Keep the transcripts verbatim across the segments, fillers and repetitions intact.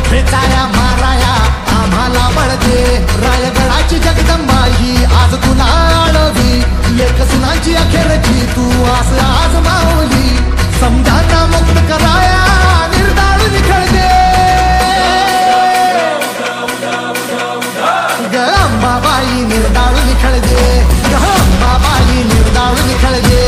खेचाया माराया आम्हाला बळ दे, रायगडाची जगदंबा ही आज तुला आळवी, लेक सुनाची अखेरची तू आस आज मावली, समजांना मुक्त कराया निर्दाळ निखळ दे ग अंबाबाई, निर्दाळ निखळ दे ग अंबाबाई, निर्दाळ निखळ दे.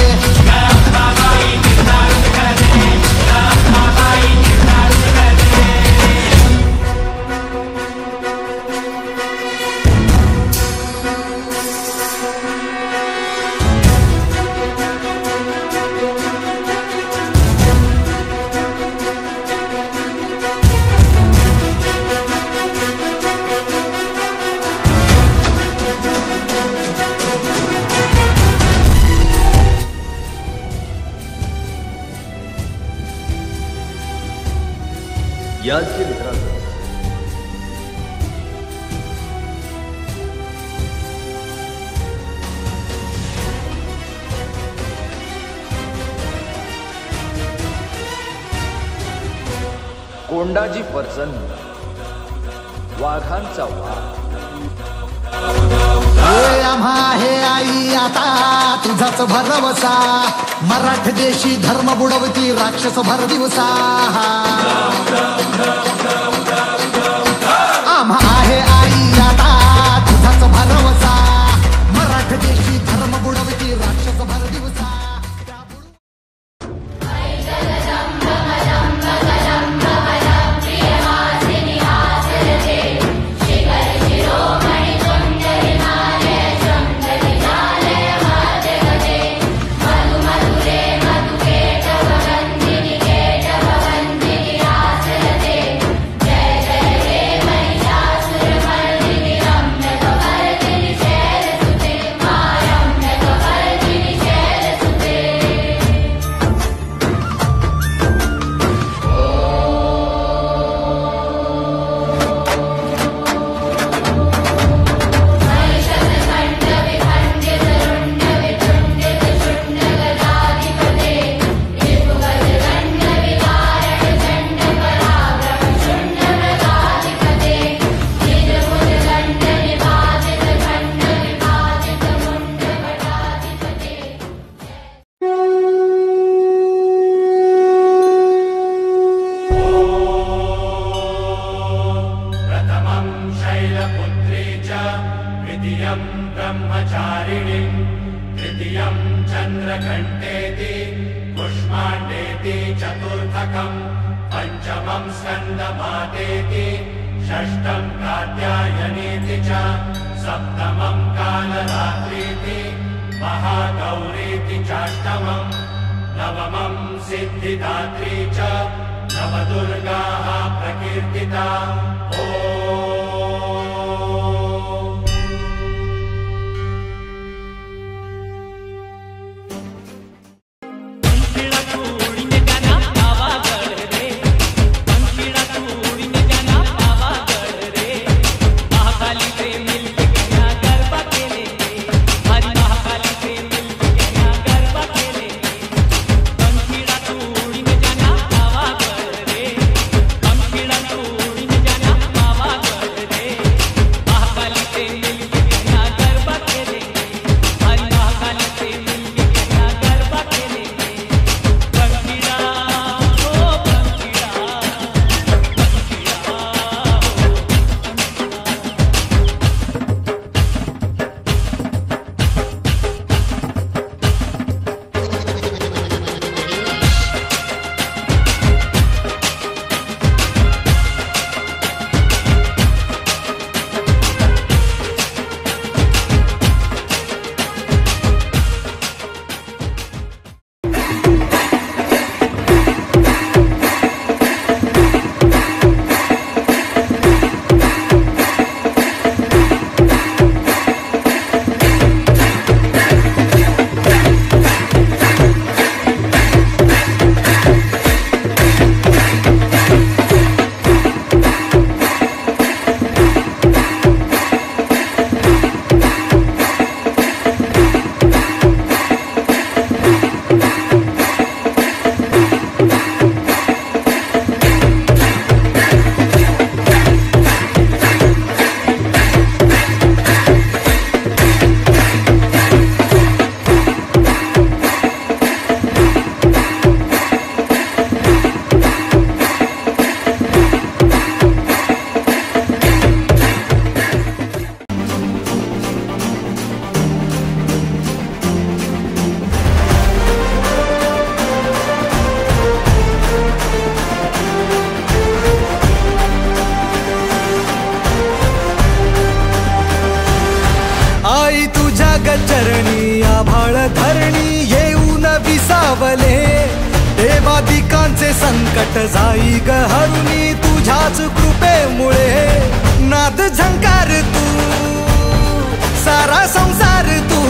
याजकी मित्रांनो, कोंडाजी प्रसन्न, वाघांचा वाघ. हे आम्हा हे आई आता तुझाच भरवसा, मराठ देशी धर्म बुडवती राक्षस भर दिवसा. आम्हा हे आई आता तुझाच भरवसा, मराठ देशी धर्म बुडवती राक्षस भर दिवसा. चंद्रघंटेति पुष्मांडेति चतुर्थकं पंचमं स्कंदमातेति षष्ठं कात्यायनेति च सप्तमं कालरात्रीति महागौरीति चाष्टमं नवमं सिद्धिदात्री च नवदुर्गाः प्रकीर्तिता. ओम Baba संकट जाई ग हरुनी तुझ्याच कृपेमुळे नाद झंकार तू सारा संसार तू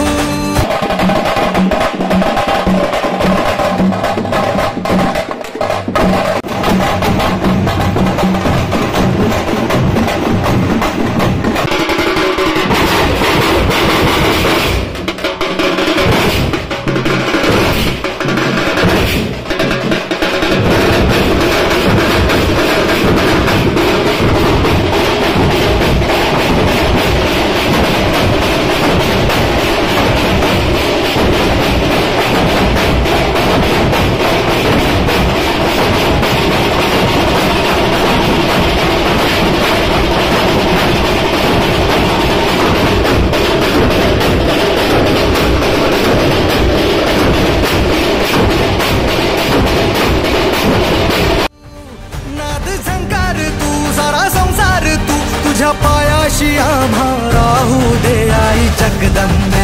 तुझ्या पायाशी आम्हा राहू दे आई जगदंबे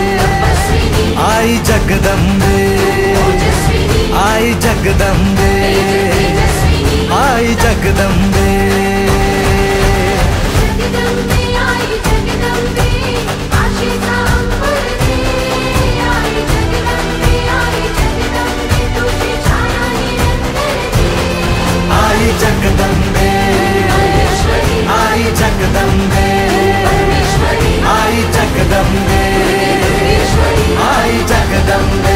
आई जगदंबे आई जगदंबे आई जगदंबे आई जगदंबे आई जगदंबे आई जगदंबे आई जगदंबे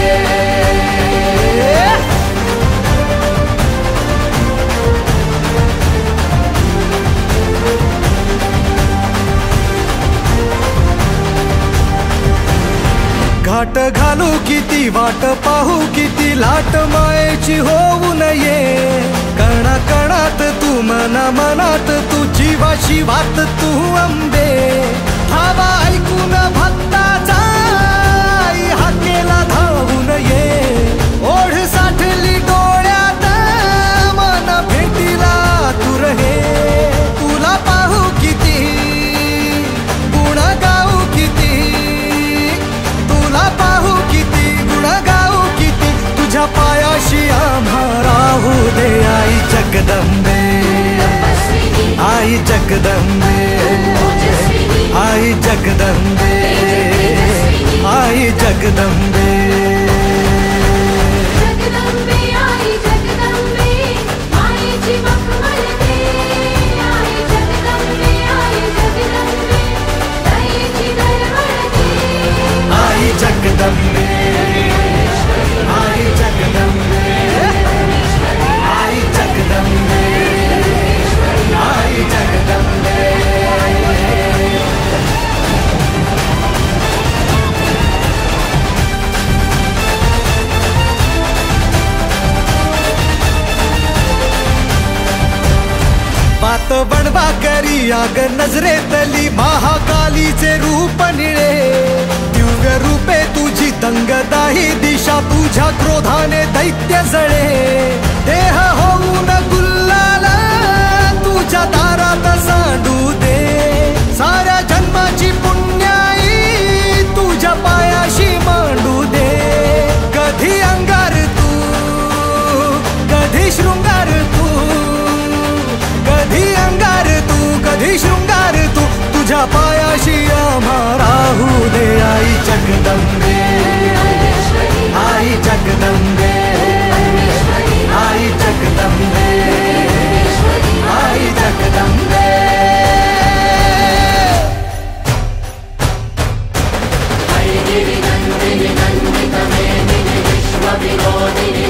घाट घालू किती वाट पाहू किती लाट मायेची होऊ नये कणा कणात तू मना मनात तू जीवा शिवात तू अंबे धावा ऐकून भक्ताचा हाकेला धावून ये ओढ साठली डोळ्यात मन भेटीला तू रहे तुला पाहू किती गुण गाऊ किती तुला पाहू किती गुण गाऊ किती तुझ्या पायाशी आम्हा राहू दे आई जगदंबे आई जगदंबे आई जगदंबे आई जगदंबे आई जगदंबे आई जगदंबे आई जगदंबे आई जगदंबे बात बनवा करी आग नजरेतली महाकालीचे रूप निळे दिव्य रूपे तुझी दंगदाही दिशा तुझ्या क्रोधाने दैत्य जळे देह होऊन गुल्लाल तुझ्या दारात सांडू दे साऱ्या जन्माची पुण्याई तुझ्या पायाशी मांडू दे कधी अंगार तू कधी शृंगार तू कधी अंगार तू कधी शृंगार तू तुझ्या पायाशी आम्हा राहू दे आई जगदंबे आई जगदंबे आई जगदंबे आई जगदंबे गिरिनन्दिनि नन्दितमेदिनि विश्वविनोदिनि